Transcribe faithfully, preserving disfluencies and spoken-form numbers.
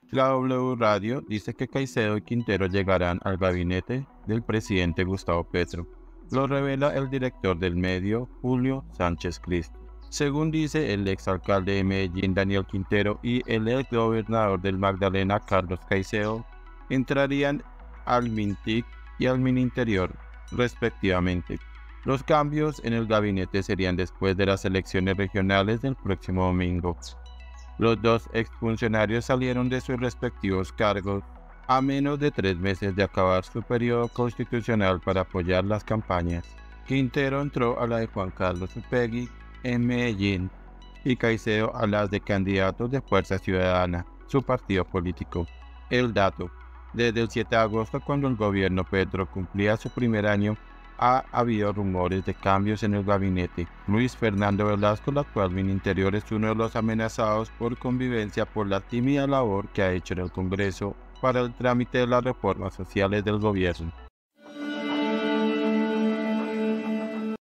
La W Radio dice que Caicedo y Quintero llegarán al gabinete del presidente Gustavo Petro. Lo revela el director del medio, Julio Sánchez Cristo. Según dice el exalcalde de Medellín, Daniel Quintero, y el ex gobernador del Magdalena, Carlos Caicedo, entrarían al MINTIC y al Mininterior, respectivamente. Los cambios en el gabinete serían después de las elecciones regionales del próximo domingo. Los dos exfuncionarios salieron de sus respectivos cargos a menos de tres meses de acabar su periodo constitucional para apoyar las campañas. Quintero entró a la de Juan Carlos Upegui en Medellín y Caicedo a las de candidatos de Fuerza Ciudadana, su partido político. El dato: desde el siete de agosto, cuando el gobierno Petro cumplía su primer año, ha habido rumores de cambios en el gabinete. Luis Fernando Velasco, el actual Mininterior, es uno de los amenazados por convivencia por la tímida labor que ha hecho en el Congreso para el trámite de las reformas sociales del gobierno.